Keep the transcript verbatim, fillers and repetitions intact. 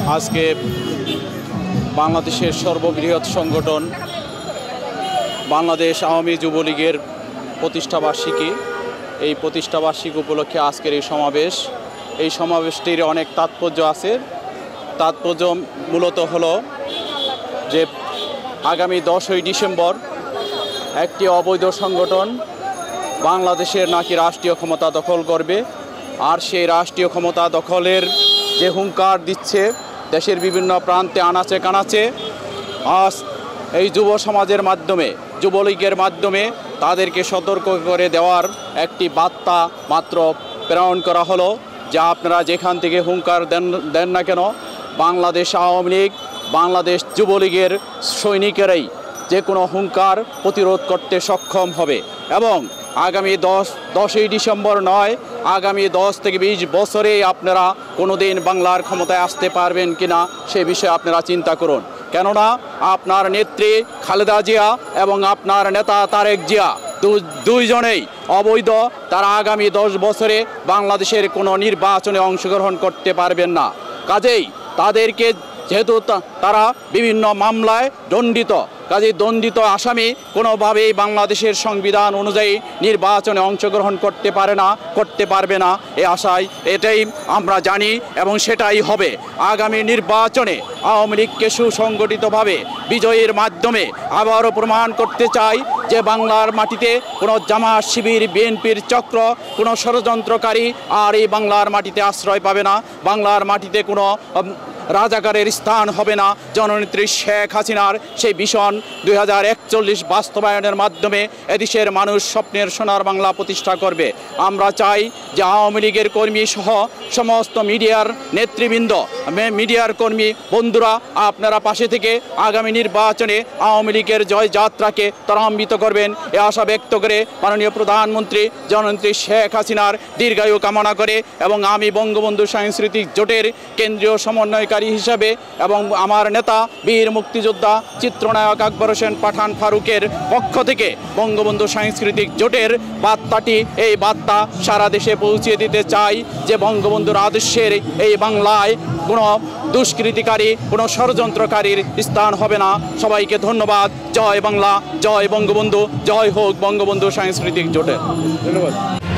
আজকে বাংলাদেশের সর্ববৃহৎ সংগঠন বাংলাদেশ আওয়ামী যুবলীগের প্রতিষ্ঠাবার্ষিকী। এই প্রতিষ্ঠাবার্ষিকী উপলক্ষে আজকের এই সমাবেশ এই সমাবেশটির অনেক তাৎপর্য আছে। তাৎপর্য মূলত হলো যে আগামী দশই ডিসেম্বর একটি অবৈধ সংগঠন বাংলাদেশের নাকি রাষ্ট্রীয় ক্ষমতা দখল করবে, আর সেই রাষ্ট্রীয় ক্ষমতা দখলের যে হুঙ্কার দিচ্ছে দেশের বিভিন্ন প্রান্তে আনাচে কানাচে, আজ এই যুব সমাজের মাধ্যমে যুবলীগের মাধ্যমে তাদেরকে সতর্ক করে দেওয়ার একটি বার্তা মাত্র প্রেরণ করা হলো, যা আপনারা যেখান থেকে হুঙ্কার দেন দেন না কেন বাংলাদেশ আওয়ামী লীগ বাংলাদেশ যুবলীগের সৈনিকেরাই যে কোনো হুঙ্কার প্রতিরোধ করতে সক্ষম হবে। এবং আগামী দশ দশই ডিসেম্বর নয়, আগামী দশ থেকে বিশ বছরে আপনারা কোনো দিন বাংলার ক্ষমতায় আসতে পারবেন কিনা সে বিষয়ে আপনারা চিন্তা করুন। কেননা আপনার নেত্রী খালেদা জিয়া এবং আপনার নেতা তারেক জিয়া দুইজনেই অবৈধ। তারা আগামী দশ বছরে বাংলাদেশের কোনো নির্বাচনে অংশগ্রহণ করতে পারবেন না। কাজেই তাদেরকে যেহেতু তারা বিভিন্ন মামলায় দণ্ডিত, কাজেই দণ্ডিত আসামি কোনোভাবেই বাংলাদেশের সংবিধান অনুযায়ী নির্বাচনে অংশগ্রহণ করতে পারে না করতে পারবে না এ আশায় এটাই আমরা জানি এবং সেটাই হবে। আগামী নির্বাচনে আওয়ামী লীগকে সুসংগঠিতভাবে বিজয়ের মাধ্যমে আবারও প্রমাণ করতে চাই যে বাংলার মাটিতে কোনো জামাত শিবির বিএনপির চক্র কোনো ষড়যন্ত্রকারী আর এই বাংলার মাটিতে আশ্রয় পাবে না। বাংলার মাটিতে কোনো রাজাকারের স্থান হবে না। জননেত্রী শেখ হাসিনার সেই ভিশন দুই হাজার একচল্লিশ বাস্তবায়নের মাধ্যমে এদেশের মানুষ স্বপ্নের সোনার বাংলা প্রতিষ্ঠা করবে। আমরা চাই যে আওয়ামী লীগের কর্মী সহ সমস্ত মিডিয়ার নেতৃবৃন্দ মিডিয়ার কর্মী বন্ধুরা আপনারা পাশে থেকে আগামী নির্বাচনে আওয়ামী লীগের জয়যাত্রাকে ত্বরান্বিত করবেন এ আশা ব্যক্ত করে মাননীয় প্রধানমন্ত্রী জননেত্রী শেখ হাসিনার দীর্ঘায়ু কামনা করে এবং আমি বঙ্গবন্ধু সাংস্কৃতিক জোটের কেন্দ্রীয় সমন্বয়কারী হিসাবে এবং আমার নেতা বীর মুক্তিযোদ্ধা চিত্রনায়ক আকবর হোসেন পাঠান ফারুকের পক্ষ থেকে বঙ্গবন্ধু সাংস্কৃতিক জোটের বার্তাটি এই বার্তা সারা দেশে পৌঁছে দিতে চাই যে বঙ্গবন্ধুর আদর্শের এই বাংলায় কোনো দুষ্কৃতিকারী কোনো ষড়যন্ত্রকারীর স্থান হবে না। সবাইকে ধন্যবাদ। জয় বাংলা, জয় বঙ্গবন্ধু, জয় হোক বঙ্গবন্ধু সাংস্কৃতিক জোটের। ধন্যবাদ।